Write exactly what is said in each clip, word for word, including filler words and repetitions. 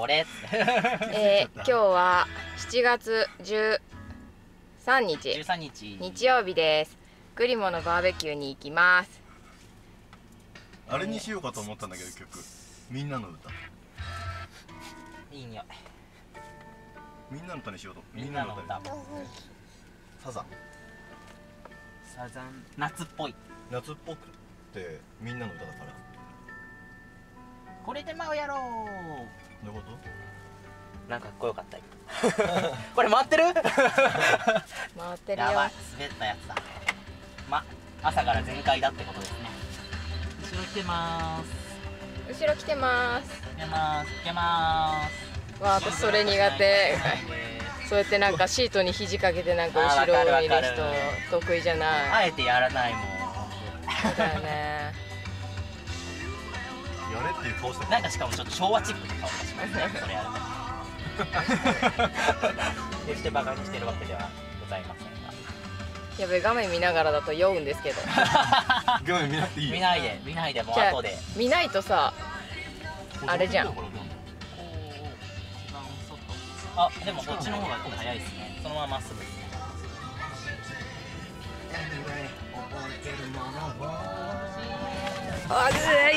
これえー、今日はしちがつじゅうさんにちじゅうさんにち日曜日です。グリモのバーベキューに行きます。 あれにしようかと思ったんだけど、曲みんなの歌いい匂い。 みんなの歌にしようと。 みんなの歌サザンサザン夏っぽい。 夏っぽくてみんなの歌だから。 これで舞うやろう。 どういうこと？ なんかかっこよかったよこれ回ってる回ってるよ。 やばい、滑ったやつだ。ま、朝から全開だってことですね。後ろ来てまーす。 後ろ来てます。 来てまーす。来てまーす。 わあ、私それ苦手。そうやってなんかシートに肘掛けてなんか後ろを見る人得意じゃない。 あえてやらないもん。 そうだよね。 やれっていう顔してなんかしかもちょっと昭和チックな顔がしますね。それやると。決してバカにしてるわけではございませんが。 やべ、画面見ながらだと酔うんですけど。 画面見なくていいよ。 見ないで、見ないで、もうじゃあ後で。 見ないとさ、あれじゃん。 あ、でもこっちの方が早いですね。そのまままっすぐですね。 あ、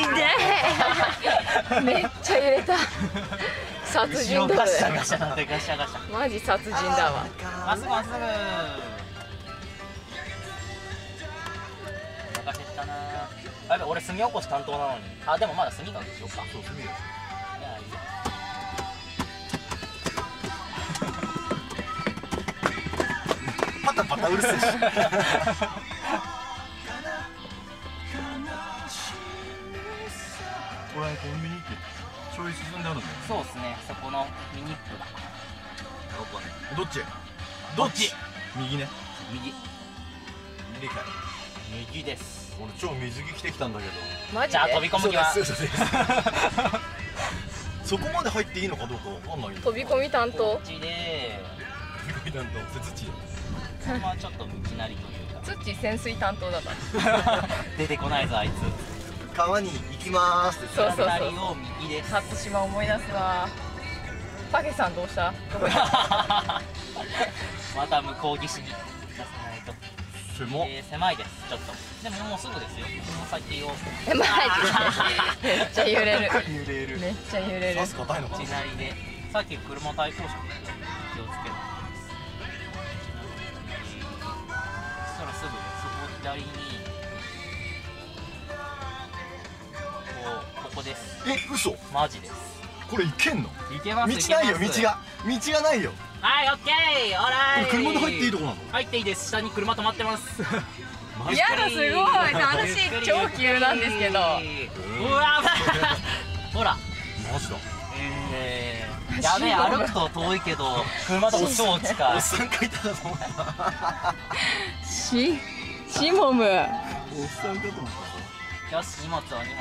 痛い。めっちゃ揺れた。殺人だ。 ガシャガシャなんでガシャガシャ。 マジ殺人だわ。 まっすぐまっすぐ。お腹減ったな。あ、やべ、俺炭起こし担当なのに。あ、でもまだ炭がでしょうか。 そう、炭です。 いや、いいよ。 パタパタうるせえしこれコンビニってちょい進んであるんだよ。 そうですね、そこのミニップだ。 どっち？どっち？右ね。 右。 右かい。 右です。 俺超水着着てきたんだけど。 マジで。 じゃあ飛び込む気は。 そうですそうですそこまで入っていいのかどうかわかんない。 飛び込み担当。 こっちで。 飛び込み担当。それ土。 それはちょっと道なりというか。 土潜水担当だから。 出てこないぞあいつ。 川に行きまーすって。 そうそうそう。 左を右です。 初島思い出すわ。たけさんどうした？ また向こう岸に出さないと。 狭っ。 えー、狭いです。ちょっと。でももうすぐですよ。この先を。 え、マジで。めっちゃ揺れる。 揺れる。 めっちゃ揺れる。 刺す硬いのかな。 道なりで。さっき車対向車で気をつける。そしたらすぐそこ左に。こうここです。 え、嘘。 マジです。 これ行けんの？ 行けます。 道ないよ、道が。道がないよ。 はい、オッケー、オーライ。 これ車で入っていいとこなの？ 入っていいです。下に車止まってます。 いやだ、すごい。私超急なんですけど。 うわ、ほら。 マジだ。 えー、やべえ、歩くと遠いけど車と超近い。 おっさんかいたかと思った。 し、しもむ。 おっさんかと思った。 よし、荷物を荷物を。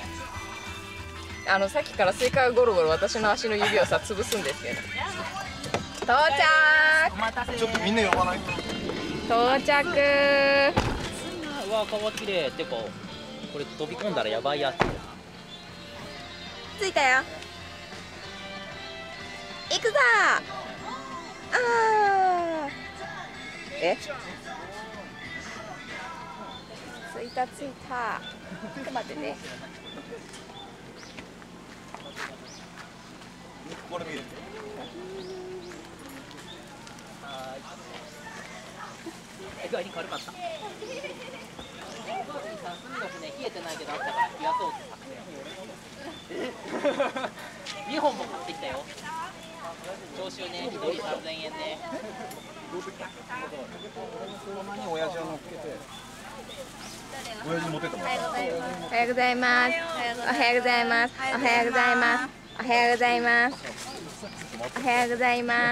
あのさっきからスイカがゴロゴロ私の足の指をさ潰すんですけど。到着。 お待たせ。 ちょっとみんな呼ばないと。 到着。 うわ、川きれい。てかこれ飛び込んだらやばいやつ。 着いたよ。行くぞ。あー。え？着いた着いた。ちょっと待ってね。 これ見る。 意外に軽かった。海の船冷えてないけどあったから冷やそうって作戦。にほんも買ってきたよ。徴収ね、ひとりさんぜんえんね。 そのままに親父を乗っけて。親父持ってたもん。 おはようございます。おはようございます。おはようございます。おはようございます。おはようございます。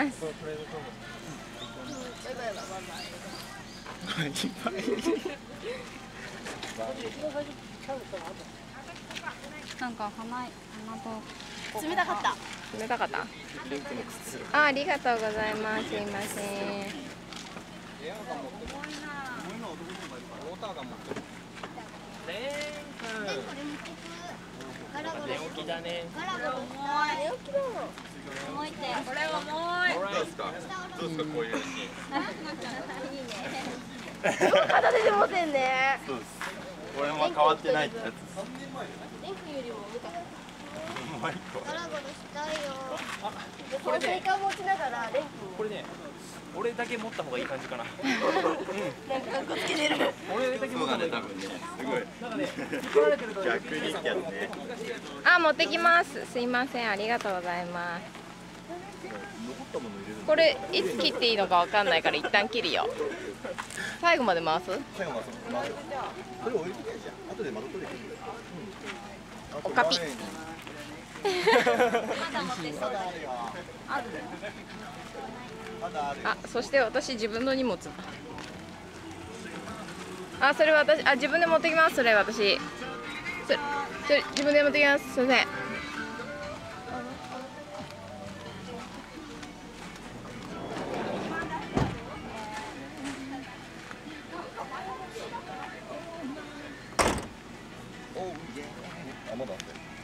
なんか花い花と冷たかった。 冷たかった。あ、ありがとうございます。すいません。 寝起きだね。寝起きだ。 いて。 どうですかどうですかこういうシーン片手で持てんね。 そうですこれも変わってないってやつですレン君よりも上か。 もう一個ドラゴンしたいよ。これね、持ちながらレン君これね、俺だけ持った方がいい感じかな。 なんかかっこつけてる。 俺だけ持った方がいい。 多分ねすごいなんかね、引られてると逆にってやつねあ、持ってきます。すいません、ありがとうございます。 残ったもの入れるのこれいつ切っていいのかわかんないから一旦切るよ。最後まで回す？ 最後までまずそれ置いてきゃいいじゃん後でまた取れていいおかぴ。あ、そして私自分の荷物だ。あ、それ私、あ、自分で持ってきます。それ私。それ、それ自分で持ってきます。すいません。 あまだ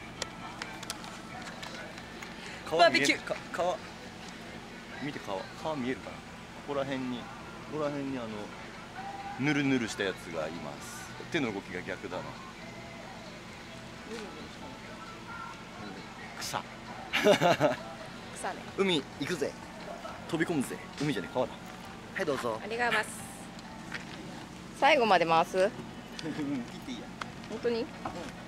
バーベキューか川見て川川見えるかなここら辺にここら辺にあのぬるぬるしたやつがいます手の動きが逆だな草草ね。 海行くぜ飛び込むぜ海じゃねえ川だはいどうぞありがとうございます。最後まで回す？ 切っていいや本当に？ うん